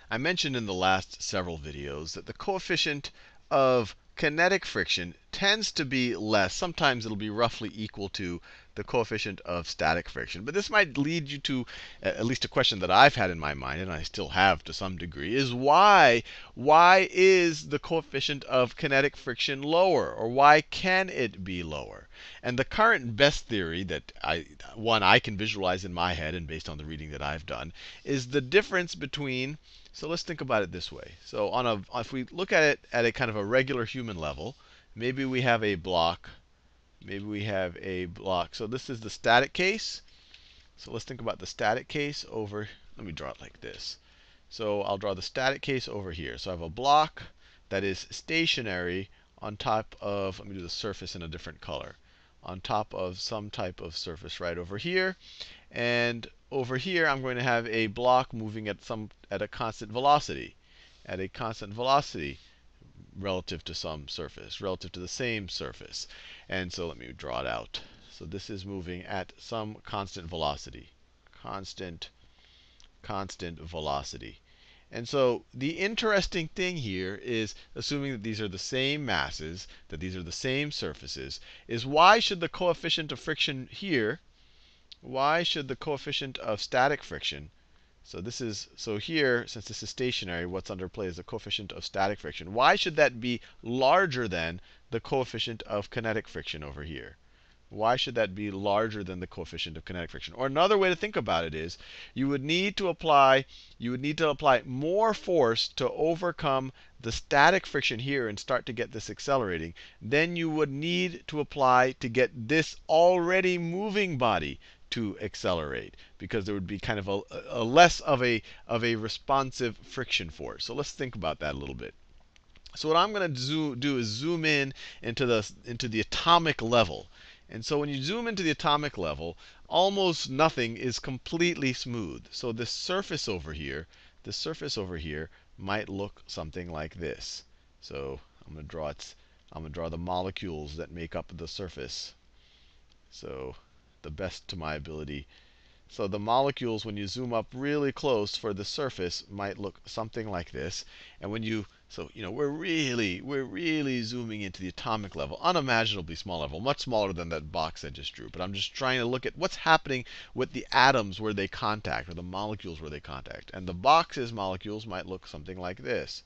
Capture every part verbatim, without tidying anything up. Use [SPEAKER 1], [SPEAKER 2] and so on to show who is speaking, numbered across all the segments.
[SPEAKER 1] I mentioned in the last several videos that the coefficient of kinetic friction tends to be less. Sometimes it'll be roughly equal to the coefficient of static friction. But this might lead you to at least a question that I've had in my mind, and I still have to some degree, is why, why is the coefficient of kinetic friction lower? Or why can it be lower? And the current best theory that I, one I can visualize in my head and based on the reading that I've done, is the difference between, so let's think about it this way. So on a, if we look at it at a kind of a regular human level, maybe we have a block. Maybe we have a block. So this is the static case. So let's think about the static case over, let me draw it like this. So I'll draw the static case over here. So I have a block that is stationary on top of, let me do the surface in a different color, on top of some type of surface right over here. And over here, I'm going to have a block moving at some at a constant velocity, at a constant velocity relative to some surface, relative to the same surface. And so let me draw it out. So this is moving at some constant velocity, constant, constant velocity. And so the interesting thing here is, assuming that these are the same masses, that these are the same surfaces, is why should the coefficient of friction here, why should the coefficient of static friction, so this is, so here, since this is stationary, what's under play is the coefficient of static friction. Why should that be larger than the coefficient of kinetic friction over here? Why should that be larger than the coefficient of kinetic friction? Or another way to think about it is, you would need to apply, you would need to apply more force to overcome the static friction here and start to get this accelerating. Then you would need to apply to get this already moving body to accelerate, because there would be kind of a, a less of a of a responsive friction force. So let's think about that a little bit. So what I'm going to do is zoom in into the into the atomic level. And so when you zoom into the atomic level, almost nothing is completely smooth. So this surface over here, this surface over here might look something like this. So I'm going to draw it. I'm going to draw the molecules that make up the surface. So the best to my ability. So the molecules, when you zoom up really close for the surface, might look something like this. And when you, so you know, we're really, we're really zooming into the atomic level, unimaginably small level, much smaller than that box I just drew. But I'm just trying to look at what's happening with the atoms where they contact, or the molecules where they contact. And the box's molecules might look something like this.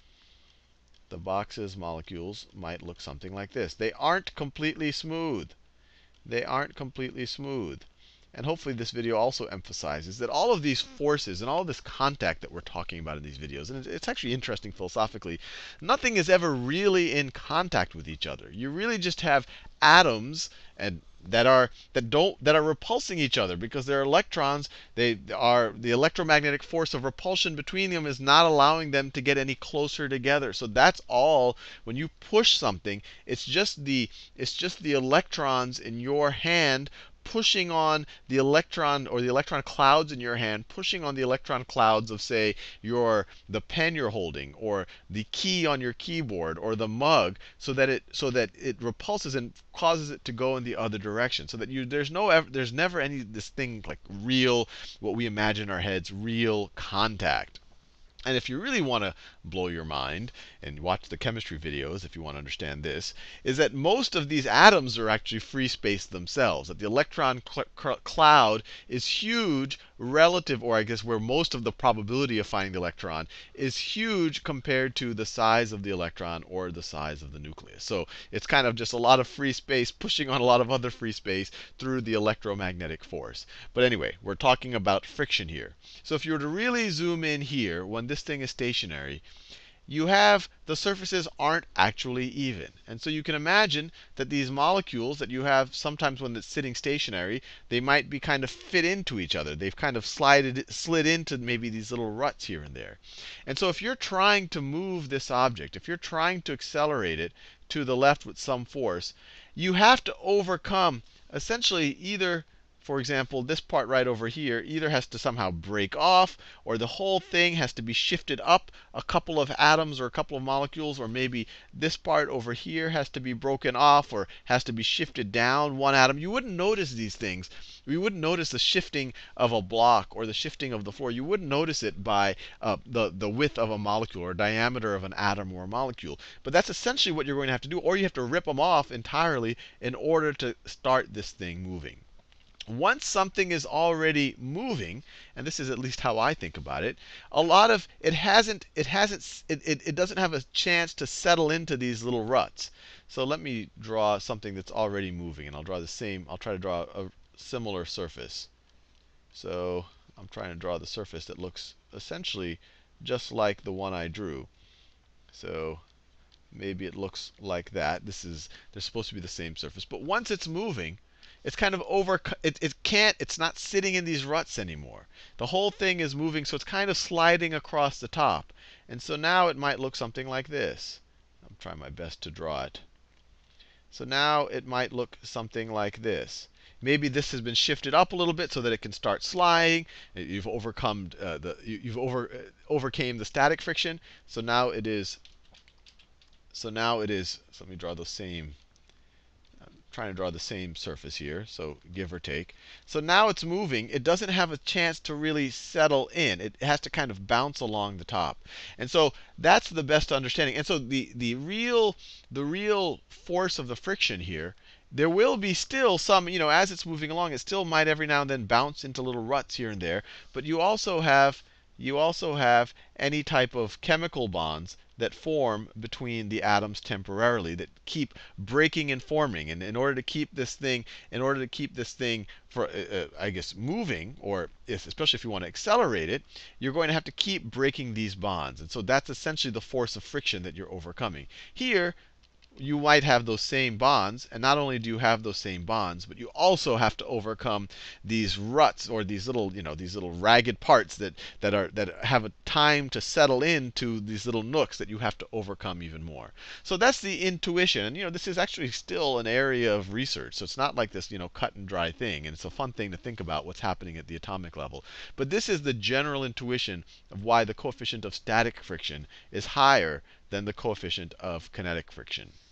[SPEAKER 1] The box's molecules might look something like this. They aren't completely smooth. They aren't completely smooth. And hopefully this video also emphasizes that all of these forces and all of this contact that we're talking about in these videos, and it's actually interesting philosophically, nothing is ever really in contact with each other. You really just have atoms and that are that don't that are repulsing each other because they're electrons. They are the electromagnetic force of repulsion between them is not allowing them to get any closer together. So that's all. When you push something, it's just the it's just the electrons in your hand pushing on the electron, or the electron clouds in your hand, pushing on the electron clouds of, say, your the pen you're holding, or the key on your keyboard, or the mug, so that it so that it repulses and causes it to go in the other direction. So that you there's no there's never any this thing like real, what we imagine in our heads, real contact. And if you really want to blow your mind and watch the chemistry videos, if you want to understand this, is that most of these atoms are actually free space themselves. That the electron cl cloud is huge relative, or I guess where most of the probability of finding the electron is huge compared to the size of the electron or the size of the nucleus. So it's kind of just a lot of free space pushing on a lot of other free space through the electromagnetic force. But anyway, we're talking about friction here. So if you were to really zoom in here, when this thing is stationary, you have the surfaces aren't actually even. And so you can imagine that these molecules that you have, sometimes when it's sitting stationary, they might be kind of fit into each other. They've kind of slided, slid into maybe these little ruts here and there. And so if you're trying to move this object, if you're trying to accelerate it to the left with some force, you have to overcome essentially either for example, this part right over here either has to somehow break off, or the whole thing has to be shifted up a couple of atoms or a couple of molecules, or maybe this part over here has to be broken off or has to be shifted down one atom. You wouldn't notice these things. You wouldn't notice the shifting of a block or the shifting of the floor. You wouldn't notice it by uh, the, the width of a molecule or diameter of an atom or a molecule. But that's essentially what you're going to have to do, or you have to rip them off entirely in order to start this thing moving. Once something is already moving, and this is at least how I think about it, a lot of it hasn't, it hasn't, it, it, it doesn't have a chance to settle into these little ruts. So let me draw something that's already moving, and I'll draw the same, I'll try to draw a similar surface. So I'm trying to draw the surface that looks essentially just like the one I drew. So maybe it looks like that. This is, they're supposed to be the same surface. But once it's moving, it's kind of over, it, it can't, it's not sitting in these ruts anymore. The whole thing is moving, so it's kind of sliding across the top. And so now it might look something like this. I'm trying my best to draw it. So now it might look something like this. Maybe this has been shifted up a little bit so that it can start sliding. You've overcome uh, the, you've over, uh, overcame the static friction. So now it is, so now it is, so let me draw the same, trying to draw the same surface here, so give or take. So now it's moving. It doesn't have a chance to really settle in. It has to kind of bounce along the top. And so that's the best understanding. And so the, the, real, the real force of the friction here, there will be still some, you know, as it's moving along, it still might every now and then bounce into little ruts here and there. But you also have, you also have any type of chemical bonds that form between the atoms temporarily, that keep breaking and forming. And in order to keep this thing, in order to keep this thing, for uh, uh, I guess, moving, or if, especially if you want to accelerate it, you're going to have to keep breaking these bonds. And so that's essentially the force of friction that you're overcoming. Here, you might have those same bonds. And not only do you have those same bonds, but you also have to overcome these ruts, or these little, you know, these little ragged parts that, that, are, that have a time to settle into these little nooks that you have to overcome even more. So that's the intuition. And you know, this is actually still an area of research. So it's not like this, you know, cut and dry thing. And it's a fun thing to think about what's happening at the atomic level. But this is the general intuition of why the coefficient of static friction is higher than the coefficient of kinetic friction.